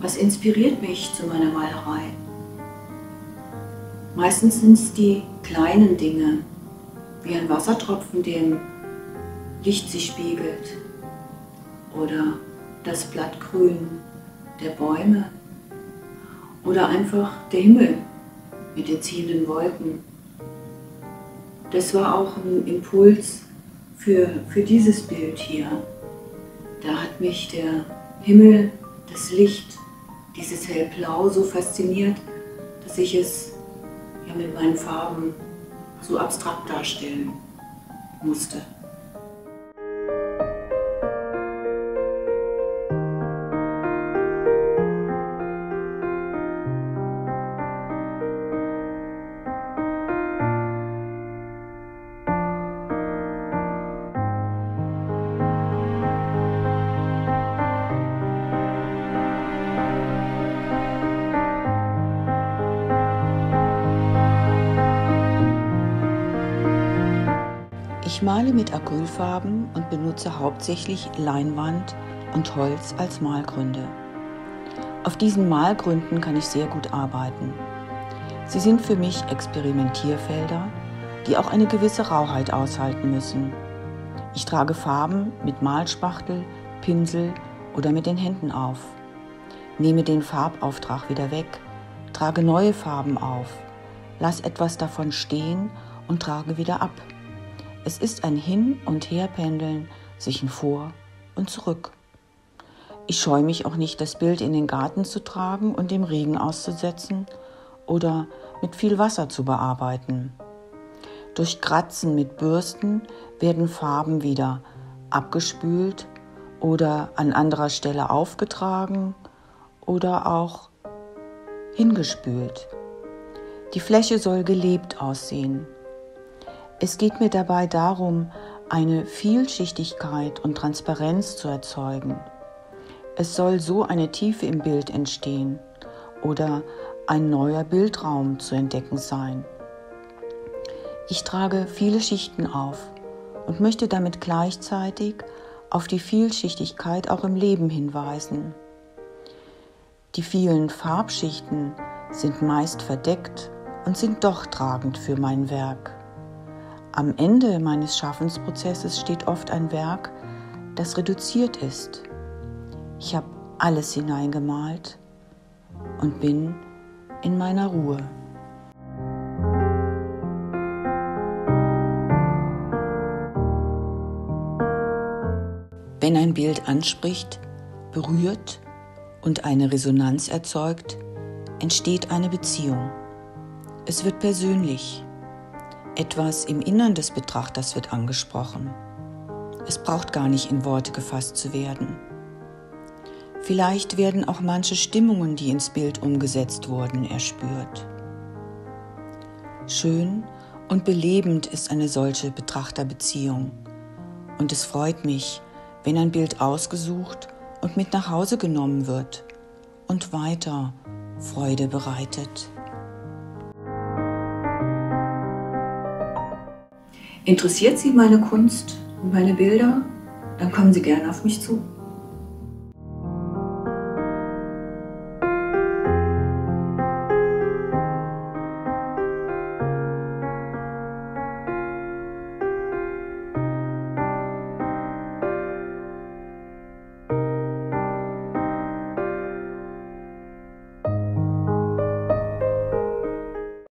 Was inspiriert mich zu meiner Malerei? Meistens sind es die kleinen Dinge, wie ein Wassertropfen, der im Licht sich spiegelt, oder das Blattgrün der Bäume, oder einfach der Himmel mit den ziehenden Wolken. Das war auch ein Impuls für dieses Bild hier. Da hat mich der Himmel, das Licht, dieses Hellblau so fasziniert, dass ich es ja mit meinen Farben so abstrakt darstellen musste. Ich male mit Acrylfarben und benutze hauptsächlich Leinwand und Holz als Malgründe. Auf diesen Malgründen kann ich sehr gut arbeiten. Sie sind für mich Experimentierfelder, die auch eine gewisse Rauheit aushalten müssen. Ich trage Farben mit Malspachtel, Pinsel oder mit den Händen auf, nehme den Farbauftrag wieder weg, trage neue Farben auf, lass etwas davon stehen und trage wieder ab. Es ist ein Hin- und Herpendeln zwischen vor und zurück. Ich scheue mich auch nicht, das Bild in den Garten zu tragen und dem Regen auszusetzen oder mit viel Wasser zu bearbeiten. Durch Kratzen mit Bürsten werden Farben wieder abgespült oder an anderer Stelle aufgetragen oder auch hingespült. Die Fläche soll gelebt aussehen. Es geht mir dabei darum, eine Vielschichtigkeit und Transparenz zu erzeugen. Es soll so eine Tiefe im Bild entstehen oder ein neuer Bildraum zu entdecken sein. Ich trage viele Schichten auf und möchte damit gleichzeitig auf die Vielschichtigkeit auch im Leben hinweisen. Die vielen Farbschichten sind meist verdeckt und sind doch tragend für mein Werk. Am Ende meines Schaffensprozesses steht oft ein Werk, das reduziert ist. Ich habe alles hineingemalt und bin in meiner Ruhe. Wenn ein Bild anspricht, berührt und eine Resonanz erzeugt, entsteht eine Beziehung. Es wird persönlich. Etwas im Innern des Betrachters wird angesprochen. Es braucht gar nicht in Worte gefasst zu werden. Vielleicht werden auch manche Stimmungen, die ins Bild umgesetzt wurden, erspürt. Schön und belebend ist eine solche Betrachterbeziehung. Und es freut mich, wenn ein Bild ausgesucht und mit nach Hause genommen wird und weiter Freude bereitet. Interessiert Sie meine Kunst und meine Bilder? Dann kommen Sie gerne auf mich zu.